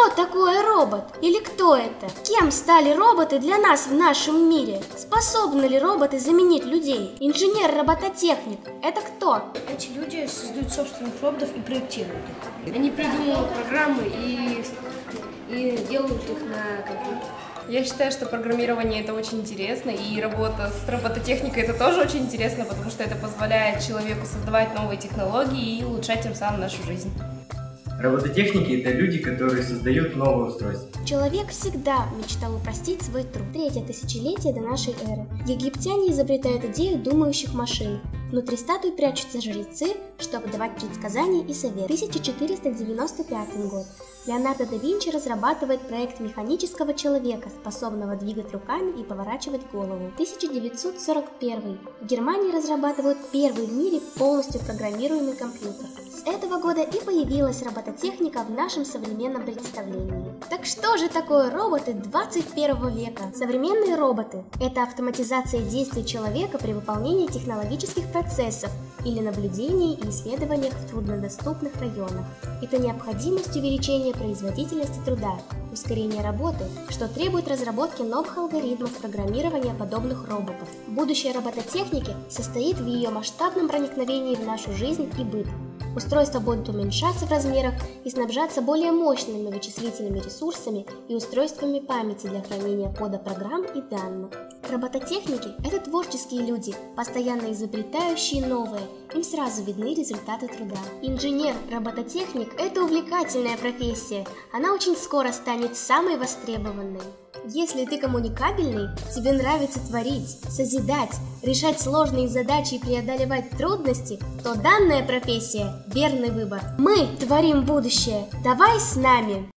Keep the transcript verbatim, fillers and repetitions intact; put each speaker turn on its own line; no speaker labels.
Что такое робот? Или кто это? Кем стали роботы для нас в нашем мире? Способны ли роботы заменить людей? Инженер-робототехник – это кто?
Эти люди создают собственных роботов и проектируют их. Они придумывают программы и, и делают их на компьютере.
Я считаю, что программирование это очень интересно, и работа с робототехникой это тоже очень интересно, потому что это позволяет человеку создавать новые технологии и улучшать тем самым нашу жизнь.
Робототехники – это люди, которые создают новые устройства.
Человек всегда мечтал упростить свой труд. Третье тысячелетие до нашей эры. Египтяне изобретают идею думающих машин. Внутри статуи прячутся жрецы, чтобы давать предсказания и совет. тысяча четыреста девяносто пятый год. Леонардо да Винчи разрабатывает проект механического человека, способного двигать руками и поворачивать голову. тысяча девятьсот сорок первый. В Германии разрабатывают первый в мире полностью программируемый компьютер. С этого года и появилась робототехника в нашем современном представлении. Так что же такое роботы двадцать первого века? Современные роботы – это автоматизация действий человека при выполнении технологических процессов или наблюдении и исследованиях в труднодоступных районах. Это необходимость увеличения производительности труда, ускорение работы, что требует разработки новых алгоритмов программирования подобных роботов. Будущее робототехники состоит в ее масштабном проникновении в нашу жизнь и быт. Устройства будут уменьшаться в размерах и снабжаться более мощными вычислительными ресурсами и устройствами памяти для хранения кода программ и данных. Робототехники – это творческие люди, постоянно изобретающие новое, им сразу видны результаты труда. Инженер-робототехник – это увлекательная профессия, она очень скоро станет самой востребованной. Если ты коммуникабельный, тебе нравится творить, созидать, решать сложные задачи и преодолевать трудности, то данная профессия – верный выбор. Мы творим будущее, давай с нами!